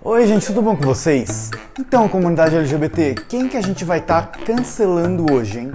Oi gente, tudo bom com vocês? Então, comunidade LGBT, quem que a gente vai estar cancelando hoje, hein?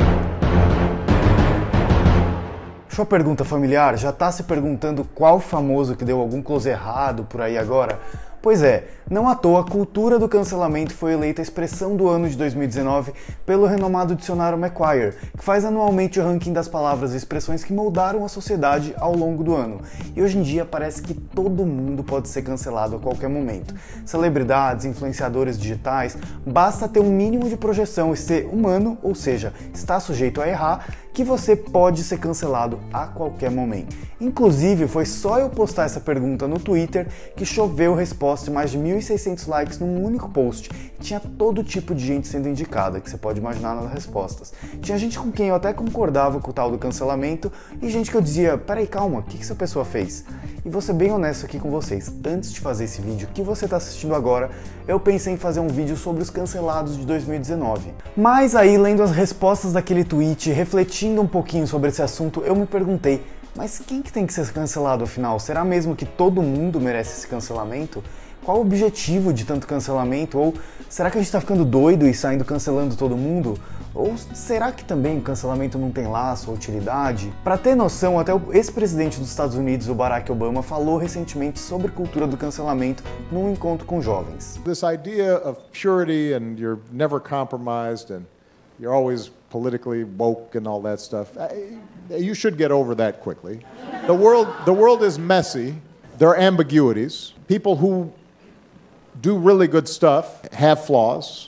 Sua pergunta familiar, já tá se perguntando qual famoso que deu algum close errado por aí agora? Pois é, não à toa a cultura do cancelamento foi eleita a expressão do ano de 2019 pelo renomado dicionário Macquarie, que faz anualmente o ranking das palavras e expressões que moldaram a sociedade ao longo do ano. E hoje em dia parece que todo mundo pode ser cancelado a qualquer momento. Celebridades, influenciadores digitais, basta ter um mínimo de projeção e ser humano, ou seja, está sujeito a errar, que você pode ser cancelado a qualquer momento. Inclusive, foi só eu postar essa pergunta no Twitter que choveu resposta de mais de 1.600 likes num único post. Tinha todo tipo de gente sendo indicada, que você pode imaginar nas respostas. Tinha gente com quem eu até concordava com o tal do cancelamento e gente que eu dizia, peraí, calma, o que essa pessoa fez? E vou ser bem honesto aqui com vocês, antes de fazer esse vídeo que você está assistindo agora, eu pensei em fazer um vídeo sobre os cancelados de 2019. Mas aí, lendo as respostas daquele tweet, refletindo um pouquinho sobre esse assunto, eu me perguntei, mas quem que tem que ser cancelado afinal? Será mesmo que todo mundo merece esse cancelamento? Qual o objetivo de tanto cancelamento? Ou será que a gente está ficando doido e saindo cancelando todo mundo? Ou será que também o cancelamento não tem laço ou utilidade? Para ter noção, até o ex-presidente dos Estados Unidos, o Barack Obama, falou recentemente sobre cultura do cancelamento num encontro com jovens. This idea of purity and you're never compromised and you're always politically woke and all that stuff, you should get over that quickly. The world is messy. There are ambiguities. People who do really good stuff have flaws.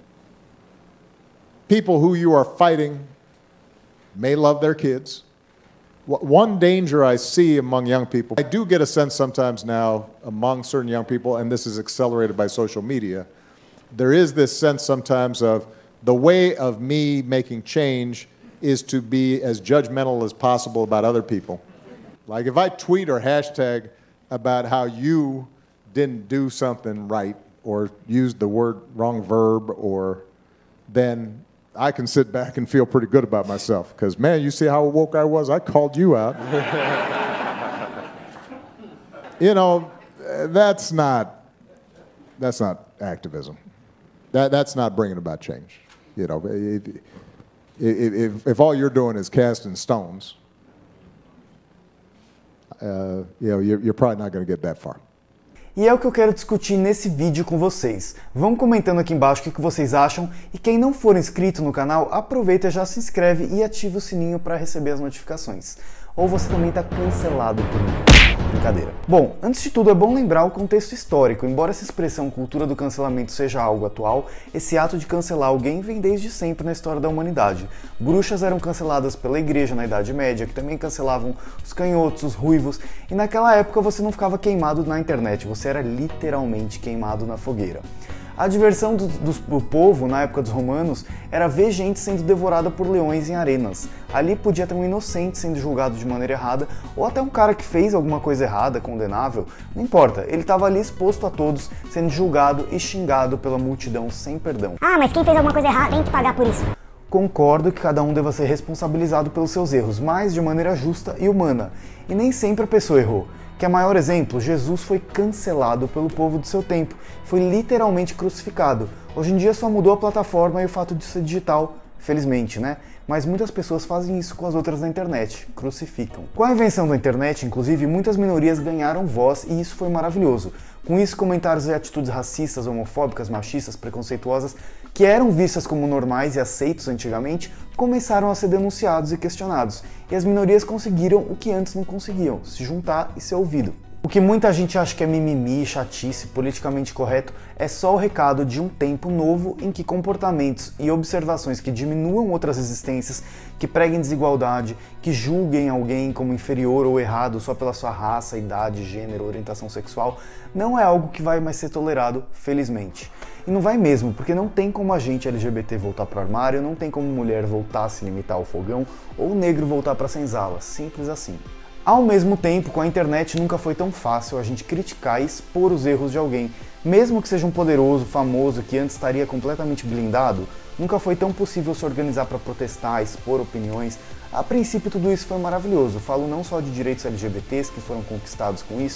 People who you are fighting may love their kids. One danger I see among young people, I do get a sense sometimes now among certain young people, and this is accelerated by social media, there is this sense sometimes of the way of me making change is to be as judgmental as possible about other people. Like if I tweet or hashtag about how you didn't do something right or used the wrong verb, or then I can sit back and feel pretty good about myself because, man, you see how woke I was? I called you out. You know, that's not activism. That's not bringing about change. You know, if all you're doing is casting stones, you know, you're probably not going to get that far. E é o que eu quero discutir nesse vídeo com vocês. Vão comentando aqui embaixo o que vocês acham e quem não for inscrito no canal, aproveita, já se inscreve e ativa o sininho para receber as notificações. Ou você também está cancelado por mim. Brincadeira. Bom, antes de tudo é bom lembrar o contexto histórico. Embora essa expressão cultura do cancelamento seja algo atual, esse ato de cancelar alguém vem desde sempre na história da humanidade. Bruxas eram canceladas pela igreja na Idade Média, que também cancelavam os canhotos, os ruivos, e naquela época você não ficava queimado na internet, você era literalmente queimado na fogueira. A diversão do povo, na época dos romanos, era ver gente sendo devorada por leões em arenas. Ali podia ter um inocente sendo julgado de maneira errada, ou até um cara que fez alguma coisa errada, condenável. Não importa, ele estava ali exposto a todos, sendo julgado e xingado pela multidão sem perdão. Ah, mas quem fez alguma coisa errada tem que pagar por isso. Concordo que cada um deva ser responsabilizado pelos seus erros, mas de maneira justa e humana. E nem sempre a pessoa errou. Que é maior exemplo, Jesus foi cancelado pelo povo do seu tempo, foi literalmente crucificado. Hoje em dia só mudou a plataforma e o fato de ser digital, felizmente, né? Mas muitas pessoas fazem isso com as outras na internet, crucificam. Com a invenção da internet, inclusive, muitas minorias ganharam voz e isso foi maravilhoso. Com isso, comentários e atitudes racistas, homofóbicas, machistas, preconceituosas, que eram vistas como normais e aceitos antigamente, começaram a ser denunciados e questionados. E as minorias conseguiram o que antes não conseguiam, se juntar e ser ouvido. O que muita gente acha que é mimimi, chatice, politicamente correto, é só o recado de um tempo novo em que comportamentos e observações que diminuam outras existências, que preguem desigualdade, que julguem alguém como inferior ou errado só pela sua raça, idade, gênero, orientação sexual, não é algo que vai mais ser tolerado, felizmente. E não vai mesmo, porque não tem como a gente LGBT voltar pro armário, não tem como mulher voltar a se limitar ao fogão, ou negro voltar pra senzala, simples assim. Ao mesmo tempo, com a internet nunca foi tão fácil a gente criticar e expor os erros de alguém. Mesmo que seja um poderoso, famoso, que antes estaria completamente blindado, nunca foi tão possível se organizar para protestar, expor opiniões. A princípio tudo isso foi maravilhoso, falo não só de direitos LGBTs que foram conquistados com isso,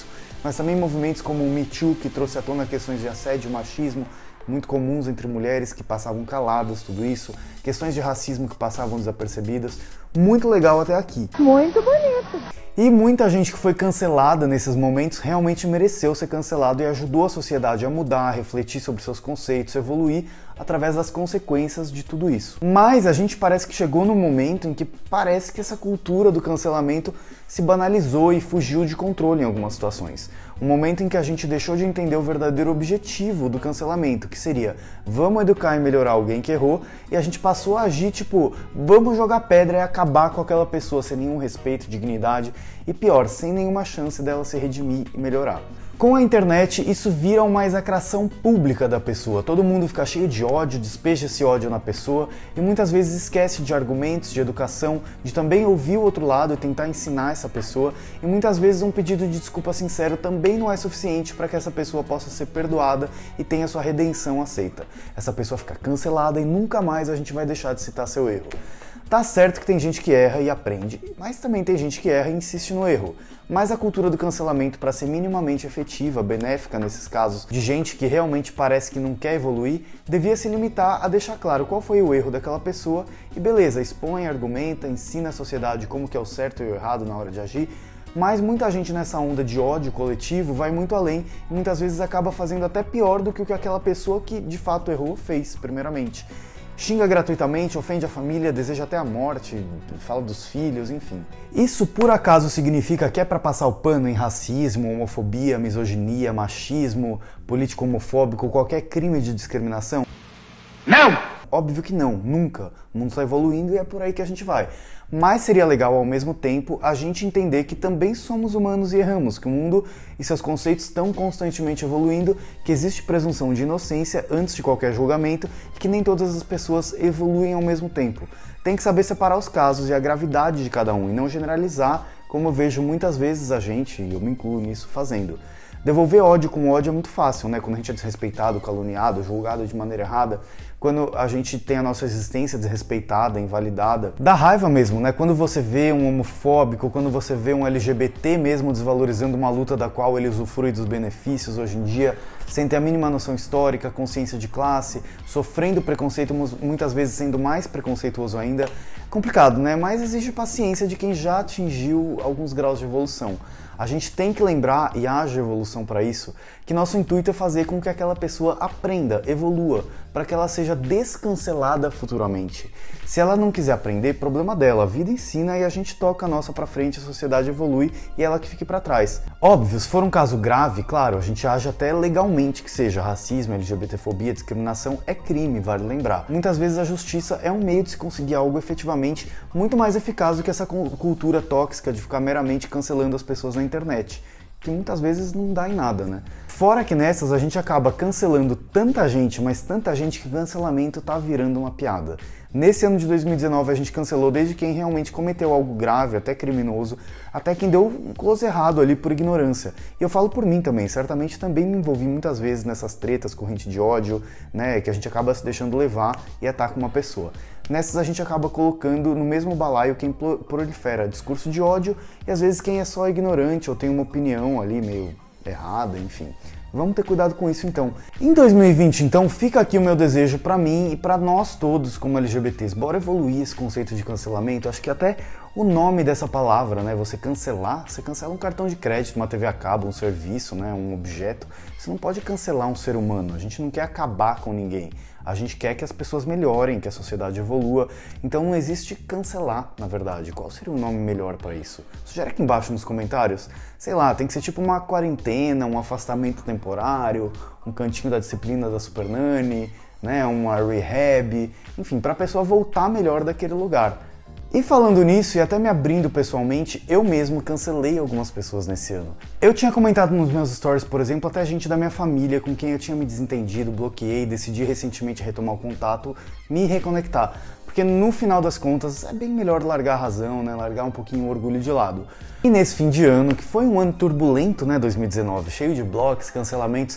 mas também movimentos como o Me Too, que trouxe à tona questões de assédio e machismo muito comuns entre mulheres que passavam caladas, tudo isso, questões de racismo que passavam desapercebidas. Muito legal até aqui. Muito bonito. E muita gente que foi cancelada nesses momentos realmente mereceu ser cancelado e ajudou a sociedade a mudar, a refletir sobre seus conceitos, evoluir através das consequências de tudo isso. Mas a gente parece que chegou num momento em que parece que essa cultura do cancelamento se banalizou e fugiu de controle em algumas situações. Um momento em que a gente deixou de entender o verdadeiro objetivo do cancelamento, que seria vamos educar e melhorar alguém que errou, e a gente passou a agir tipo vamos jogar pedra e acabar com aquela pessoa sem nenhum respeito, dignidade e pior, sem nenhuma chance dela se redimir e melhorar. Com a internet, isso vira uma execração pública da pessoa. Todo mundo fica cheio de ódio, despeja esse ódio na pessoa e muitas vezes esquece de argumentos, de educação, de também ouvir o outro lado e tentar ensinar essa pessoa. E muitas vezes um pedido de desculpa sincero também não é suficiente para que essa pessoa possa ser perdoada e tenha sua redenção aceita. Essa pessoa fica cancelada e nunca mais a gente vai deixar de citar seu erro. Tá certo que tem gente que erra e aprende, mas também tem gente que erra e insiste no erro. Mas a cultura do cancelamento, para ser minimamente efetiva, benéfica nesses casos, de gente que realmente parece que não quer evoluir, devia se limitar a deixar claro qual foi o erro daquela pessoa e beleza, expõe, argumenta, ensina a sociedade como que é o certo e o errado na hora de agir, mas muita gente nessa onda de ódio coletivo vai muito além e muitas vezes acaba fazendo até pior do que o que aquela pessoa que de fato errou fez, primeiramente. Xinga gratuitamente, ofende a família, deseja até a morte, fala dos filhos, enfim. Isso por acaso significa que é para passar o pano em racismo, homofobia, misoginia, machismo, político homofóbico, qualquer crime de discriminação? Não! Óbvio que não, nunca. O mundo está evoluindo e é por aí que a gente vai. Mas seria legal, ao mesmo tempo, a gente entender que também somos humanos e erramos, que o mundo e seus conceitos estão constantemente evoluindo, que existe presunção de inocência antes de qualquer julgamento e que nem todas as pessoas evoluem ao mesmo tempo. Tem que saber separar os casos e a gravidade de cada um e não generalizar, como eu vejo muitas vezes a gente, e eu me incluo nisso, fazendo. Devolver ódio com ódio é muito fácil, né? Quando a gente é desrespeitado, caluniado, julgado de maneira errada, quando a gente tem a nossa existência desrespeitada, invalidada. Dá raiva mesmo, né? Quando você vê um homofóbico, quando você vê um LGBT mesmo desvalorizando uma luta da qual ele usufrui dos benefícios hoje em dia, sem ter a mínima noção histórica, consciência de classe, sofrendo preconceito, muitas vezes sendo mais preconceituoso ainda. Complicado, né? Mas exige paciência de quem já atingiu alguns graus de evolução. A gente tem que lembrar, e haja evolução para isso, que nosso intuito é fazer com que aquela pessoa aprenda, evolua, para que ela seja descancelada futuramente. Se ela não quiser aprender, problema dela, a vida ensina e a gente toca a nossa para frente, a sociedade evolui e ela que fique para trás. Óbvio, se for um caso grave, claro, a gente age até legalmente que seja, racismo, LGBTfobia, discriminação é crime, vale lembrar. Muitas vezes a justiça é um meio de se conseguir algo efetivamente muito mais eficaz do que essa cultura tóxica de ficar meramente cancelando as pessoas na internet, que muitas vezes não dá em nada, né? Fora que nessas a gente acaba cancelando tanta gente, mas tanta gente que cancelamento tá virando uma piada. Nesse ano de 2019 a gente cancelou desde quem realmente cometeu algo grave, até criminoso, até quem deu um close errado ali por ignorância. E eu falo por mim também, certamente também me envolvi muitas vezes nessas tretas, corrente de ódio, né, que a gente acaba se deixando levar e ataca uma pessoa. Nessas a gente acaba colocando no mesmo balaio quem prolifera discurso de ódio e às vezes quem é só ignorante ou tem uma opinião ali meio errada, enfim. Vamos ter cuidado com isso então. Em 2020, então, fica aqui o meu desejo pra mim e pra nós todos como LGBTs. Bora evoluir esse conceito de cancelamento. Acho que até o nome dessa palavra, né? Você cancelar, você cancela um cartão de crédito, uma TV a cabo, um serviço, né? Um objeto. Você não pode cancelar um ser humano. A gente não quer acabar com ninguém. A gente quer que as pessoas melhorem, que a sociedade evolua. Então não existe cancelar, na verdade. Qual seria o nome melhor para isso? Sugere aqui embaixo nos comentários. Sei lá, tem que ser tipo uma quarentena, um afastamento temporário, um cantinho da disciplina da Super Nanny, né, uma rehab, enfim, para a pessoa voltar melhor daquele lugar. E falando nisso, e até me abrindo pessoalmente, eu mesmo cancelei algumas pessoas nesse ano. Eu tinha comentado nos meus stories, por exemplo, até gente da minha família com quem eu tinha me desentendido, bloqueei, decidi recentemente retomar o contato, me reconectar. Porque no final das contas é bem melhor largar a razão, né? Largar um pouquinho o orgulho de lado. E nesse fim de ano, que foi um ano turbulento, né, 2019, cheio de blocos, cancelamentos,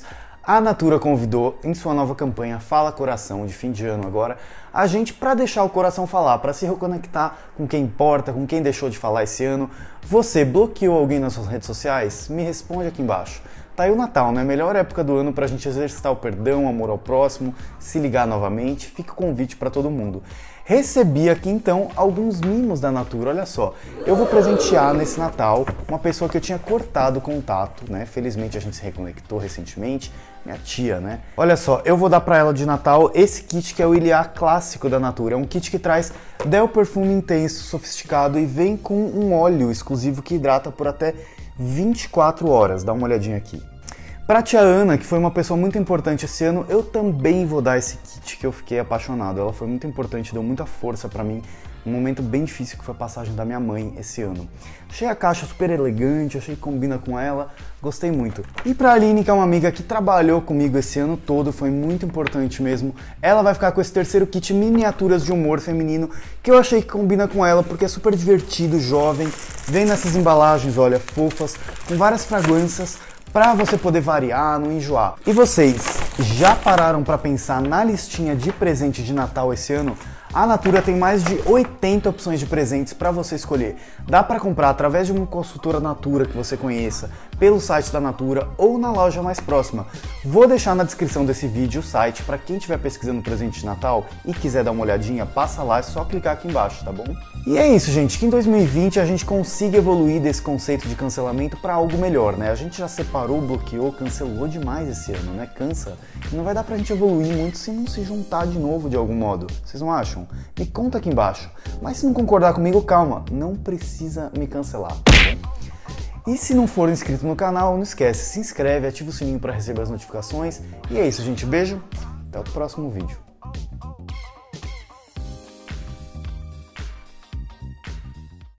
A Natura convidou em sua nova campanha Fala Coração, de fim de ano agora, a gente para deixar o coração falar, para se reconectar com quem importa, com quem deixou de falar esse ano. Você bloqueou alguém nas suas redes sociais? Me responde aqui embaixo. Tá aí o Natal, né? Melhor época do ano pra gente exercitar o perdão, o amor ao próximo, se ligar novamente. Fica o convite para todo mundo. Recebi aqui então alguns mimos da Natura, olha só. Eu vou presentear nesse Natal uma pessoa que eu tinha cortado o contato, né? Felizmente a gente se reconectou recentemente, minha tia, né? Olha só, eu vou dar pra ela de Natal esse kit que é o Iliá clássico da Natura. É um kit que traz Del perfume intenso, sofisticado e vem com um óleo exclusivo que hidrata por até 24 horas. Dá uma olhadinha aqui. Pra tia Ana, que foi uma pessoa muito importante esse ano, eu também vou dar esse kit que eu fiquei apaixonado. Ela foi muito importante, deu muita força pra mim, num momento bem difícil que foi a passagem da minha mãe esse ano. Achei a caixa super elegante, achei que combina com ela, gostei muito. E pra Aline, que é uma amiga que trabalhou comigo esse ano todo, foi muito importante mesmo, ela vai ficar com esse terceiro kit miniaturas de humor feminino, que eu achei que combina com ela, porque é super divertido, jovem, vem nessas embalagens, olha, fofas, com várias fragrâncias, para você poder variar, não enjoar. E vocês já pararam para pensar na listinha de presente de Natal esse ano? A Natura tem mais de 80 opções de presentes para você escolher. Dá para comprar através de uma consultora Natura que você conheça, pelo site da Natura ou na loja mais próxima. Vou deixar na descrição desse vídeo o site para quem estiver pesquisando presente de Natal e quiser dar uma olhadinha, passa lá, é só clicar aqui embaixo, tá bom? E é isso, gente, que em 2020 a gente consiga evoluir desse conceito de cancelamento para algo melhor, né? A gente já separou, bloqueou, cancelou demais esse ano, né? Cansa. E não vai dar pra gente evoluir muito se não se juntar de novo de algum modo. Vocês não acham? Me conta aqui embaixo. Mas se não concordar comigo, calma, não precisa me cancelar, tá bom? E se não for inscrito no canal, não esquece, se inscreve, ativa o sininho para receber as notificações. E é isso, gente. Beijo, até o próximo vídeo.